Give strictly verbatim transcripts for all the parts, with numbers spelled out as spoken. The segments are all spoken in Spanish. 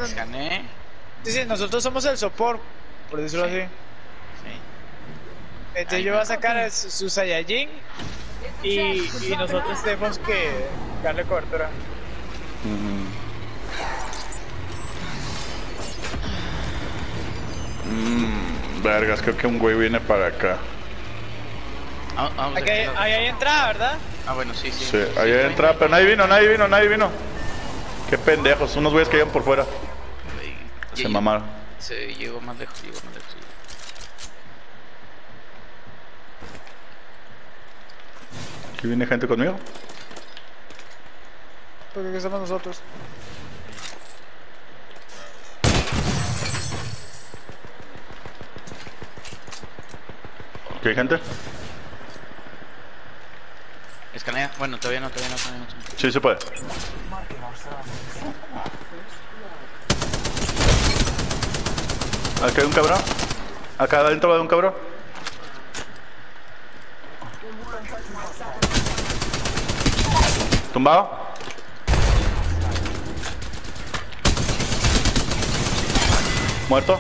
Escaneé. Sí, sí, nosotros somos el sopor, por decirlo Sí. así. Sí. Entonces Ahí yo va. voy a sacar a su, su Saiyajin y, y nosotros tenemos que darle cobertura. Mm. Mm, vergas, creo que un güey viene para acá. Ah, vamos de Aquí aquel hay, lado. ahí hay entrada, ¿verdad? Ah, bueno, sí, sí. Sí, ahí hay entrada, pero nadie vino, nadie vino, nadie vino. Qué pendejos, unos güeyes que iban por fuera. Güey, Se ya- mamaron. Se llegó más lejos, llegó más lejos. Aquí viene gente conmigo. Porque aquí estamos nosotros. Aquí hay gente. Escanea. Bueno, todavía no, todavía no, todavía no. Sí, se puede. Aquí hay un cabrón. Acá adentro va un cabrón. Tumbado. Muerto.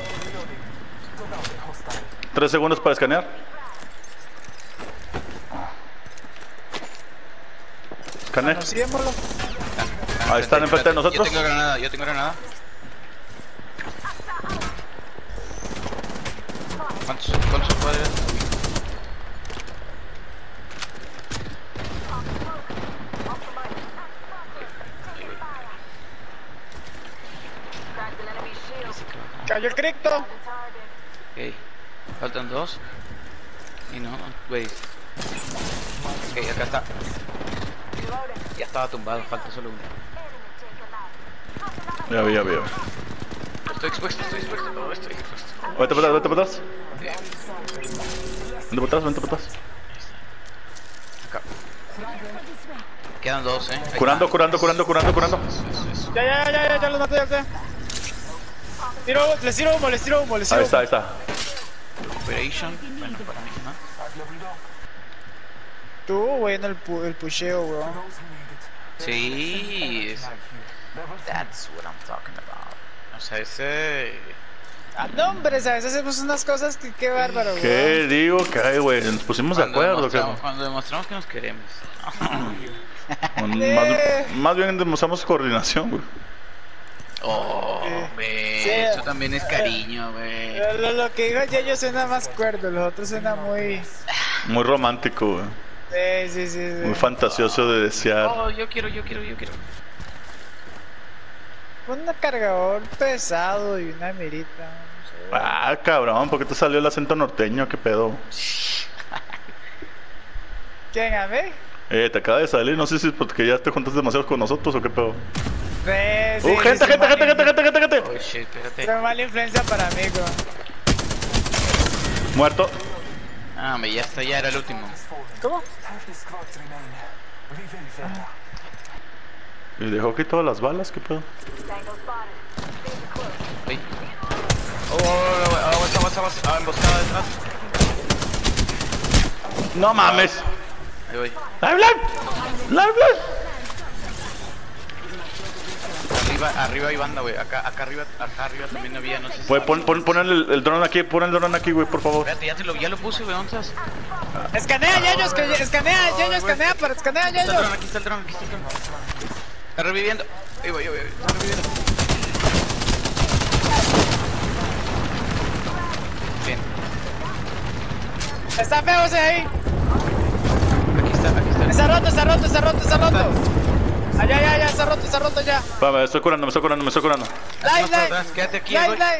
Tres segundos para escanear. Escanea. Conociémoslo. Ahí están enfrente de nosotros. Yo tengo granada, yo tengo granada. ¿Cuántos, cuántos puede haber? Cayó el cripto. Ok, faltan dos. Y no, güey. Ok, acá está. Ya estaba tumbado, falta solo uno. Ya vi, ya vi. ya vi. Estoy expuesto, estoy expuesto, no, estoy expuesto. Vete para atrás, vete para atrás. Bien, Vente para atrás, vente para atrás. acá. Quedan dos, eh. Ahí Curando, está. curando, curando, curando, curando. Eso, eso. Ya, ya, ya, ya, ya los maté, ya está. Tiro, les tiro humo, les tiro humo, les tiro Ahí está, humo. ahí está. Operation. Bueno, para mí, ¿no? Tú, güey, en el, pu el pusheo, weón. Sí, es- that's what I'm talking about. O sea, ese... Ah, no, hombre, a veces hacemos unas cosas que qué bárbaro, weón. ¿Qué digo? Que hay, güey? Nos pusimos de Cuando acuerdo. Que... demostramos, cuando demostramos que nos queremos. más, más bien demostramos coordinación, güey. Oh, güey, Sí. eso también es cariño, güey. Lo, lo, lo que dijo Yayo suena más cuerdo, los otros suena muy... Muy romántico, güey. Sí, sí, sí, sí. Muy fantasioso de desear. Oh, yo quiero, yo quiero, yo quiero. Un cargador pesado y una mirita. No sé. Ah, cabrón, ¿por qué te salió el acento norteño? ¿Qué pedo? ¿Quién, a mí? Eh, te acaba de salir, no sé si es porque ya te juntas demasiado con nosotros o qué pedo. Sí, sí, ¡Uh, sí, gente, sí, gente, mala gente, gente, gente, gente, gente! Oh, shit, espérate. Fue mala influencia para mí, weón. Muerto. Ah, me ya está, ya era el último. ¿Cómo? Y dejó aquí todas las balas, ¿qué pedo? Uy. Oh, oh, oh, oh, avanza, avanza, avanza. Ah, emboscada detrás. ¡No mames! Ahí voy. ¡Live, live! ¡Live, live! Arriba, arriba hay banda, güey. Acá, acá arriba, acá arriba también había, no sé si... Güey, pon, pon, pon el, el dron aquí, pon el dron aquí, güey, por favor. Espérate, ya, te lo, ya lo puse, güey, ¿dónde estás? Escanea, Yayo, escanea, escanea, Yayo, escanea, para escanea, Aquí está el Yayo. dron, aquí está el dron, aquí está el dron. Está reviviendo. Ahí voy, ahí voy, está reviviendo. Bien. Está feo ese ahí. Aquí está, aquí está. Está roto, está roto, está roto, está roto. Allá, ya, ya, está roto, está roto ya. Va, me estoy curando, me estoy curando, me estoy curando. Live, Más para live. atrás, quédate aquí, Live, güey. live.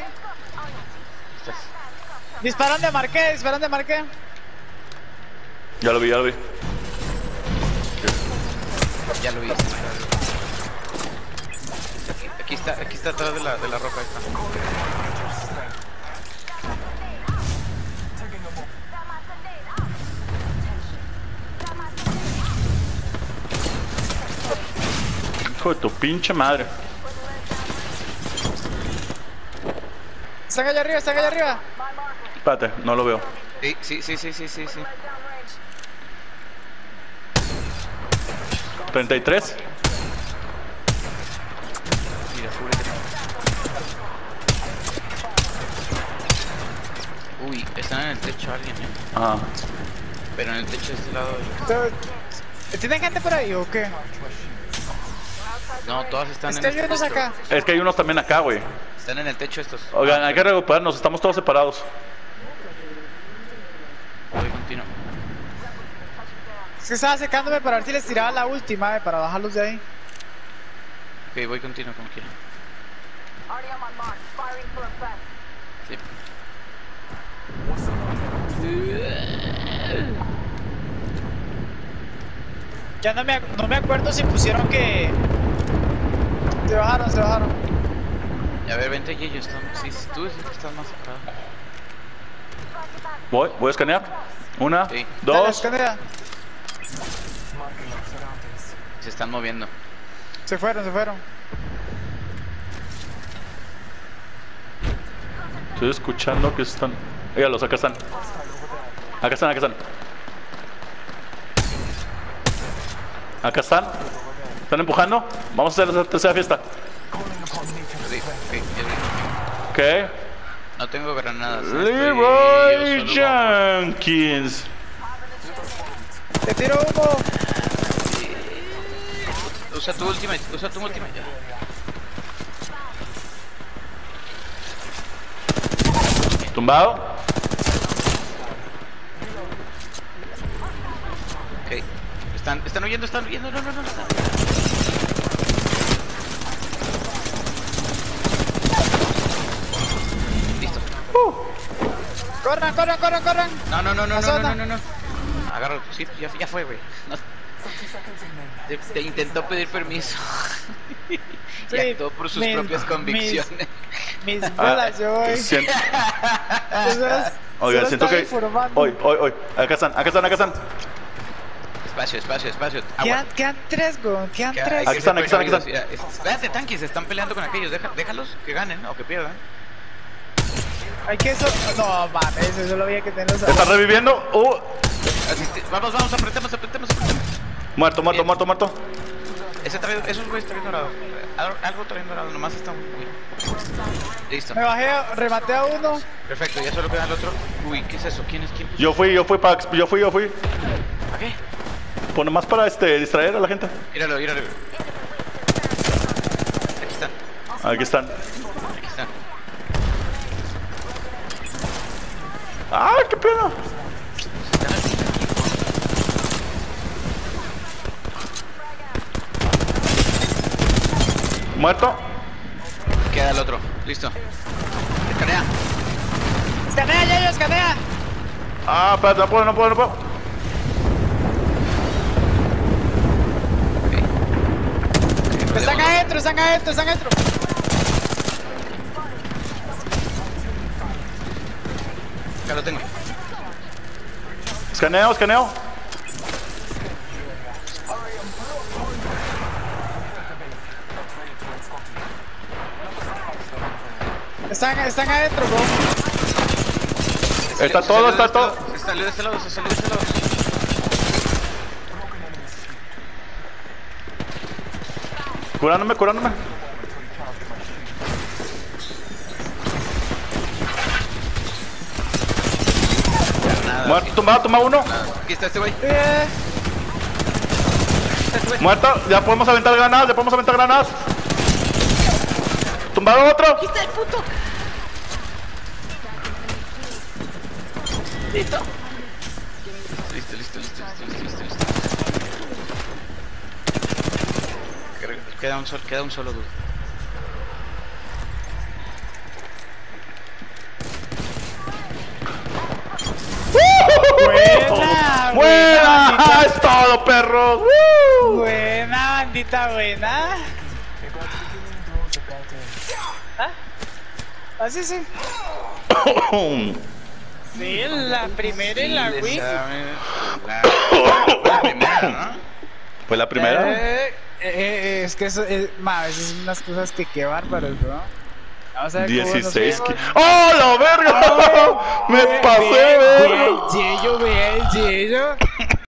Disparan de marqué, disparan de marqué. Ya lo vi, ya lo vi. Ya lo vi. Aquí, aquí está, aquí está atrás de la, de la roca esta. Hijo de tu pinche madre. Están allá arriba, están allá arriba. Espérate, no lo veo. Sí, sí, sí, sí, sí, sí, sí. treinta y tres. Mira, cúbrete. Uy, están en el techo alguien, eh. Ah. Pero en el techo de este lado. ¿Tienen gente por ahí o qué? No, todas están Es en que este hay unos techo. acá. Es que hay unos también acá, güey. Están en el techo estos. Oigan, hay que recuperarnos, estamos todos separados. Voy continuo. Es que estaba secándome para ver si les tiraba la última, eh, para bajarlos de ahí. Ok, voy continuo como quiera. Sí. Ya no me, no me acuerdo si pusieron que... Se bajaron, se bajaron. Y a ver, vente y ellos están. Sí, sí, tú dices que estás más separado. Voy, voy a escanear. Una, Sí. Dale, dos. escondida. Se están moviendo. Se fueron, se fueron. Estoy escuchando que están. Míralos, acá están. Acá están, acá están. Acá están. Están empujando. Vamos a hacer la tercera fiesta. Sí, ok, ya vi. Ok. No tengo granadas. eh, Leroy estoy- yo solo Jenkins. Te tiro humo. bajo. Usa tu ultimate, usa tu ultimate. Tumbado. Ok. Están, están huyendo, están huyendo. No, no, no, no. Están... Listo. Corran, corran, corran, corran. No, no, no, no, La no, no, zona. no, no, no. Agárralo. Sí, ya, ya fue, güey. No. Te, te intentó pedir permiso. Y Sí, actuó por sus mis- propias convicciones. Mis Ah, bolas, yo voy. siento- Entonces, Oiga, solo siento estaba que. informando. Hoy, hoy, hoy. Acá están, acá están, acá están. Espacio, espacio, espacio. Agua. Quedan, quedan tres, güey. Quedan Que hay tres. que Aquí están, ser aquí están, aquí precavidos. Mira, es- Espérate, tanques, están peleando con aquellos. Deja- déjalos que ganen o que pierdan. Hay que eso. No, mames, eso lo había que tenerlos ahí. Está reviviendo. Uh. Asiste- Vamos, vamos, apretemos, apretemos, apretemos. Muerto, muerto, Bien. muerto, muerto. Ese trae, esos güeyes traen dorado. Algo, algo traen dorado, nomás está muy. Listo. Me bajé, rematé a uno. Perfecto, ya solo queda el otro. Uy, ¿qué es eso? ¿Quién es quién? Yo fui, yo fui, Pax. Yo fui, yo fui. ¿A qué? Pues nomás para este, distraer a la gente. Míralo, míralo. Aquí están, Aquí están. aquí están. ¡Ah, qué pena! Están aquí. Muerto. Queda el otro. Listo. Escanea. Escanea, ya, escanea. Ah, espérate, no puedo, no puedo, no puedo. Ok. Ok, Están rodeamos. adentro, están adentro, están adentro. Acá lo tengo. Escaneo, escaneo. Están, están adentro, bro. Está Se todo, salió de está este todo. lado, Se salió de este lado, se salió de este lado. Curándome, curándome. Nada. Muerto, tumbado, tumbado uno. Nada. Aquí está este güey. Eh, Está este güey. Muerto, ya podemos aventar granadas, ya podemos aventar granadas. Tumbado otro. Aquí está el puto. Listo. Listo, listo, listo, listo, listo, listo, listo. Creo que Queda un solo, queda un solo dude. buena, ¡Buena! bandita. ¡Es todo, perros! ¡Woo! Buena, bandita, buena. ¿Ah? ¿Ah, sí, sí? Sí, la primera y la Sí, le win. sabe La, la primera, ¿no? Fue la primera. Eh, eh, eh, es que eso, eh, ma, esas son unas cosas que qué bárbaros, bro. Vamos a ver cómo nos dieciséis. vemos. ki- ¡Oh, la verga! Me pasé, Ve verga. el Yeyo, ve el Yeyo.